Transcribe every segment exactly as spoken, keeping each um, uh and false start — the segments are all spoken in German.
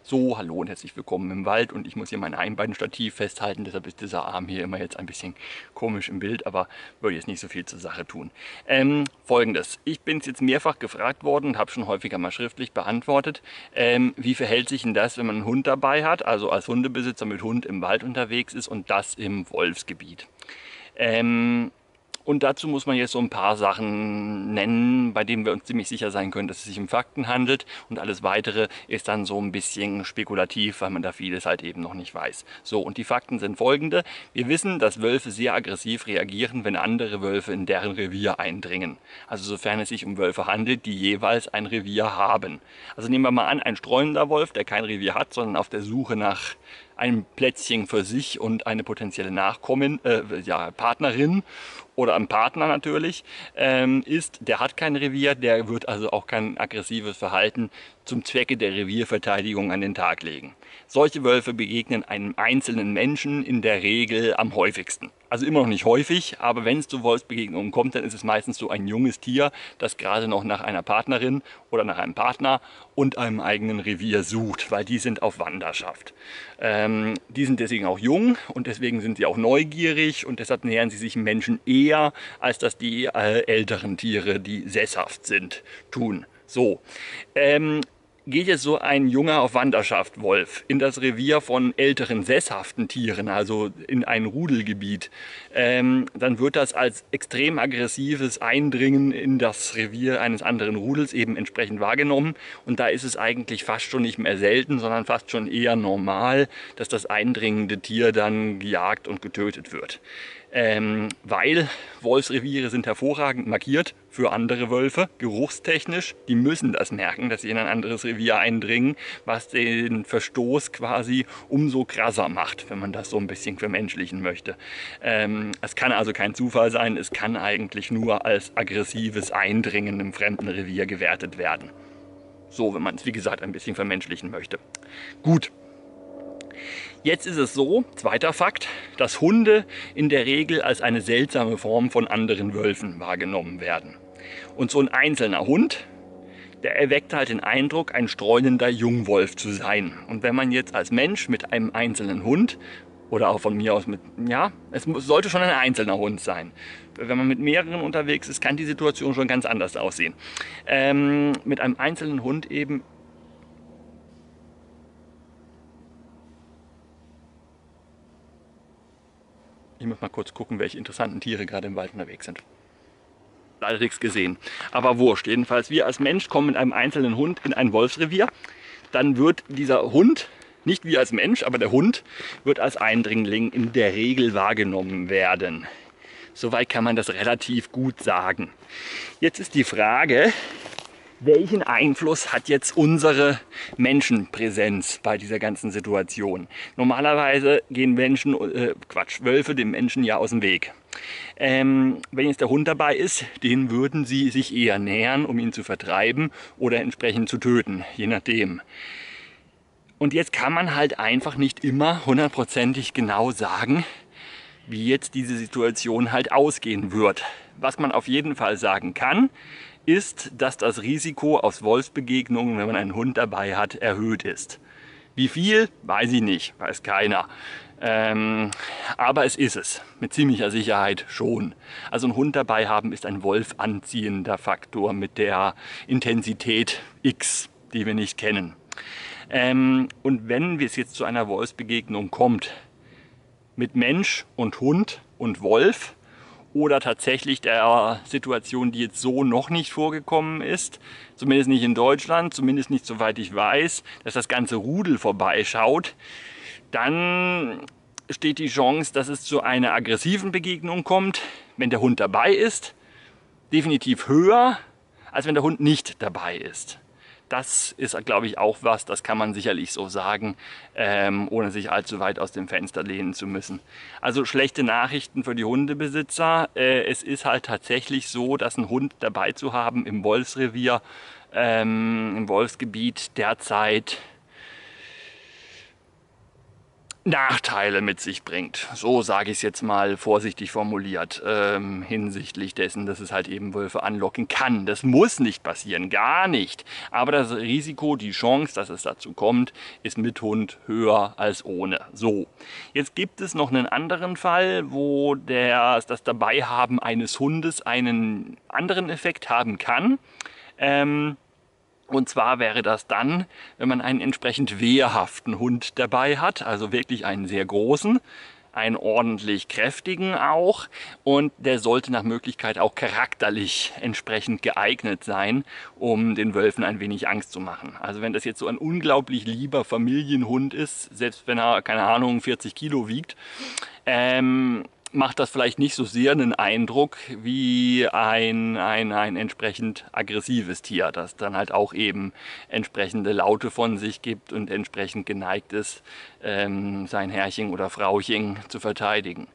So, hallo und herzlich willkommen im Wald, und ich muss hier mein Einbeinstativ festhalten, deshalb ist dieser Arm hier immer jetzt ein bisschen komisch im Bild, aber würde jetzt nicht so viel zur Sache tun. Ähm, Folgendes, ich bin jetzt mehrfach gefragt worden und habe schon häufiger mal schriftlich beantwortet, ähm, wie verhält sich denn das, wenn man einen Hund dabei hat, also als Hundebesitzer mit Hund im Wald unterwegs ist und das im Wolfsgebiet. Ähm, Und dazu muss man jetzt so ein paar Sachen nennen, bei denen wir uns ziemlich sicher sein können, dass es sich um Fakten handelt, und alles Weitere ist dann so ein bisschen spekulativ, weil man da vieles halt eben noch nicht weiß. So, und die Fakten sind folgende. Wir wissen, dass Wölfe sehr aggressiv reagieren, wenn andere Wölfe in deren Revier eindringen. Also sofern es sich um Wölfe handelt, die jeweils ein Revier haben. Also nehmen wir mal an, ein streunender Wolf, der kein Revier hat, sondern auf der Suche nach ein Plätzchen für sich und eine potenzielle Nachkommen, äh, ja, Partnerin oder ein Partner natürlich, ähm, ist, der hat kein Revier, der wird also auch kein aggressives Verhalten zum Zwecke der Revierverteidigung an den Tag legen. Solche Wölfe begegnen einem einzelnen Menschen in der Regel am häufigsten. Also immer noch nicht häufig, aber wenn es zu Wolfsbegegnungen kommt, dann ist es meistens so ein junges Tier, das gerade noch nach einer Partnerin oder nach einem Partner und einem eigenen Revier sucht, weil die sind auf Wanderschaft. Ähm, die sind deswegen auch jung und deswegen sind sie auch neugierig, und deshalb nähern sie sich Menschen eher, als dass die äh, älteren Tiere, die sesshaft sind, tun. So, ähm, geht jetzt so ein junger auf Wanderschaft Wolf in das Revier von älteren sesshaften Tieren, also in ein Rudelgebiet, ähm, dann wird das als extrem aggressives Eindringen in das Revier eines anderen Rudels eben entsprechend wahrgenommen. Und da ist es eigentlich fast schon nicht mehr selten, sondern fast schon eher normal, dass das eindringende Tier dann gejagt und getötet wird. Ähm, weil Wolfsreviere sind hervorragend markiert für andere Wölfe, geruchstechnisch. Die müssen das merken, dass sie in ein anderes Revier eindringen, was den Verstoß quasi umso krasser macht, wenn man das so ein bisschen vermenschlichen möchte. Ähm, es kann also kein Zufall sein, es kann eigentlich nur als aggressives Eindringen im fremden Revier gewertet werden. So, wenn man es wie gesagt ein bisschen vermenschlichen möchte. Gut. Jetzt ist es so, zweiter Fakt, dass Hunde in der Regel als eine seltsame Form von anderen Wölfen wahrgenommen werden. Und so ein einzelner Hund, der erweckt halt den Eindruck, ein streunender Jungwolf zu sein. Und wenn man jetzt als Mensch mit einem einzelnen Hund, oder auch von mir aus mit, ja, es sollte schon ein einzelner Hund sein. Wenn man mit mehreren unterwegs ist, kann die Situation schon ganz anders aussehen. Ähm, mit einem einzelnen Hund eben Ich muss mal kurz gucken, welche interessanten Tiere gerade im Wald unterwegs sind. Leider nichts gesehen. Aber wurscht. Jedenfalls, wir als Mensch kommen mit einem einzelnen Hund in ein Wolfsrevier. Dann wird dieser Hund, nicht wir als Mensch, aber der Hund, wird als Eindringling in der Regel wahrgenommen werden. Soweit kann man das relativ gut sagen. Jetzt ist die Frage, welchen Einfluss hat jetzt unsere Menschenpräsenz bei dieser ganzen Situation? Normalerweise gehen Menschen, äh, Quatsch, Wölfe dem Menschen ja aus dem Weg. Ähm, wenn jetzt der Hund dabei ist, den würden sie sich eher nähern, um ihn zu vertreiben oder entsprechend zu töten, je nachdem. Und jetzt kann man halt einfach nicht immer hundertprozentig genau sagen, wie jetzt diese Situation halt ausgehen wird. Was man auf jeden Fall sagen kann, ist, dass das Risiko aus Wolfsbegegnungen, wenn man einen Hund dabei hat, erhöht ist. Wie viel, weiß ich nicht, weiß keiner. Ähm, aber es ist es, mit ziemlicher Sicherheit schon. Also einen Hund dabei haben ist ein Wolf anziehender Faktor mit der Intensität X, die wir nicht kennen. Ähm, und wenn es jetzt zu einer Wolfsbegegnung kommt, mit Mensch und Hund und Wolf, oder tatsächlich der Situation, die jetzt so noch nicht vorgekommen ist, zumindest nicht in Deutschland, zumindest nicht soweit ich weiß, dass das ganze Rudel vorbeischaut, dann steht die Chance, dass es zu einer aggressiven Begegnung kommt, wenn der Hund dabei ist, definitiv höher, als wenn der Hund nicht dabei ist. Das ist, glaube ich, auch was, das kann man sicherlich so sagen, ähm, ohne sich allzu weit aus dem Fenster lehnen zu müssen. Also schlechte Nachrichten für die Hundebesitzer. Äh, es ist halt tatsächlich so, dass ein Hund dabei zu haben im Wolfsrevier, ähm, im Wolfsgebiet derzeit Nachteile mit sich bringt. So sage ich es jetzt mal vorsichtig formuliert, ähm, hinsichtlich dessen, dass es halt eben Wölfe anlocken kann. Das muss nicht passieren, gar nicht. Aber das Risiko, die Chance, dass es dazu kommt, ist mit Hund höher als ohne. So, jetzt gibt es noch einen anderen Fall, wo der, das Dabeihaben eines Hundes einen anderen Effekt haben kann. Ähm, Und zwar wäre das dann, wenn man einen entsprechend wehrhaften Hund dabei hat, also wirklich einen sehr großen, einen ordentlich kräftigen auch, und der sollte nach Möglichkeit auch charakterlich entsprechend geeignet sein, um den Wölfen ein wenig Angst zu machen. Also wenn das jetzt so ein unglaublich lieber Familienhund ist, selbst wenn er, keine Ahnung, vierzig Kilo wiegt, ähm, macht das vielleicht nicht so sehr einen Eindruck wie ein, ein, ein entsprechend aggressives Tier, das dann halt auch eben entsprechende Laute von sich gibt und entsprechend geneigt ist, ähm, sein Herrchen oder Frauchen zu verteidigen.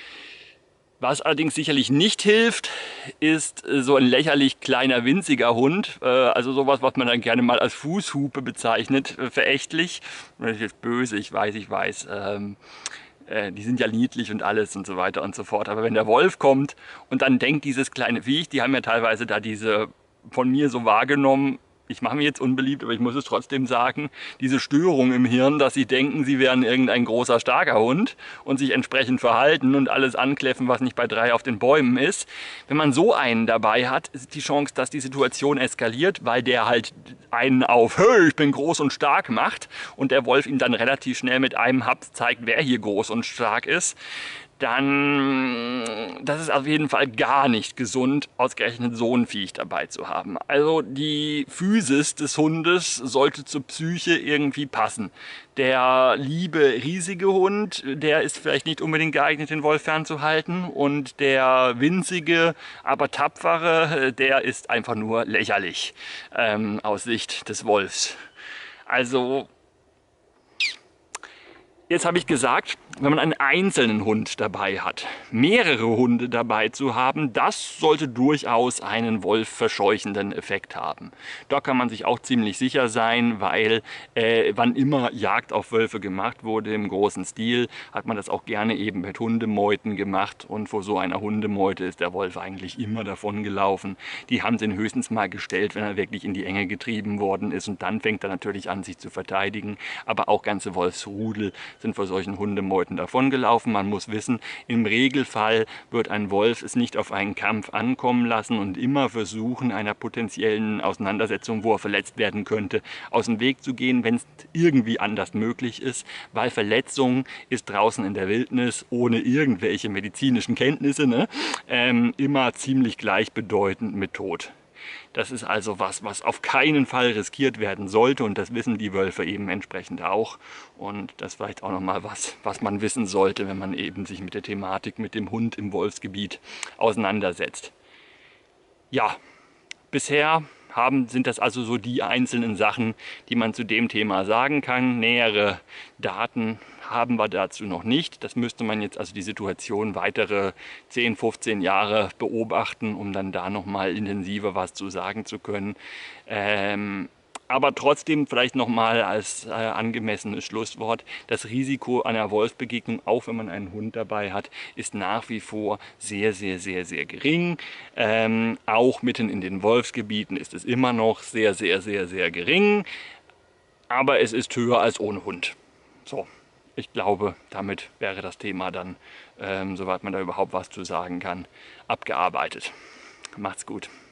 Was allerdings sicherlich nicht hilft, ist so ein lächerlich kleiner, winziger Hund. Äh, also sowas, was man dann gerne mal als Fußhupe bezeichnet, äh, verächtlich. Das ist jetzt böse, ich weiß, ich weiß. Ähm, äh, die sind ja niedlich und alles und so weiter und so fort. Aber wenn der Wolf kommt und dann denkt dieses kleine Viech, die haben ja teilweise da diese, von mir so wahrgenommen, ich mache mir jetzt unbeliebt, aber ich muss es trotzdem sagen, diese Störung im Hirn, dass sie denken, sie wären irgendein großer, starker Hund und sich entsprechend verhalten und alles ankläffen, was nicht bei drei auf den Bäumen ist. Wenn man so einen dabei hat, ist die Chance, dass die Situation eskaliert, weil der halt einen auf, hey, ich bin groß und stark macht und der Wolf ihm dann relativ schnell mit einem Haps zeigt, wer hier groß und stark ist. Dann, das ist auf jeden Fall gar nicht gesund, ausgerechnet so ein Viech dabei zu haben. Also die Physis des Hundes sollte zur Psyche irgendwie passen. Der liebe, riesige Hund, der ist vielleicht nicht unbedingt geeignet, den Wolf fernzuhalten. Und der winzige, aber tapfere, der ist einfach nur lächerlich ähm, aus Sicht des Wolfs. Also jetzt habe ich gesagt, wenn man einen einzelnen Hund dabei hat, mehrere Hunde dabei zu haben, das sollte durchaus einen Wolf verscheuchenden Effekt haben. Da kann man sich auch ziemlich sicher sein, weil äh, wann immer Jagd auf Wölfe gemacht wurde im großen Stil, hat man das auch gerne eben mit Hundemeuten gemacht, und vor so einer Hundemeute ist der Wolf eigentlich immer davon gelaufen. Die haben ihn höchstens mal gestellt, wenn er wirklich in die Enge getrieben worden ist, und dann fängt er natürlich an, sich zu verteidigen, aber auch ganze Wolfsrudel sind vor solchen Hundemeuten davongelaufen. Man muss wissen, im Regelfall wird ein Wolf es nicht auf einen Kampf ankommen lassen und immer versuchen, einer potenziellen Auseinandersetzung, wo er verletzt werden könnte, aus dem Weg zu gehen, wenn es irgendwie anders möglich ist, weil Verletzung ist draußen in der Wildnis ohne irgendwelche medizinischen Kenntnisse, ne, ähm, immer ziemlich gleichbedeutend mit Tod. Das ist also was, was auf keinen Fall riskiert werden sollte, und das wissen die Wölfe eben entsprechend auch. Und das ist vielleicht auch nochmal was, was man wissen sollte, wenn man eben sich mit der Thematik mit dem Hund im Wolfsgebiet auseinandersetzt. Ja, bisher haben, sind das also so die einzelnen Sachen, die man zu dem Thema sagen kann. Nähere Daten haben wir dazu noch nicht. Das müsste man jetzt also die Situation weitere zehn, fünfzehn Jahre beobachten, um dann da nochmal intensiver was zu sagen zu können. Ähm, aber trotzdem vielleicht nochmal als äh, angemessenes Schlusswort: Das Risiko einer Wolfsbegegnung, auch wenn man einen Hund dabei hat, ist nach wie vor sehr, sehr, sehr, sehr gering. Ähm, auch mitten in den Wolfsgebieten ist es immer noch sehr, sehr, sehr, sehr gering. Aber es ist höher als ohne Hund. So, ich glaube, damit wäre das Thema dann, ähm, soweit man da überhaupt was zu sagen kann, abgearbeitet. Macht's gut.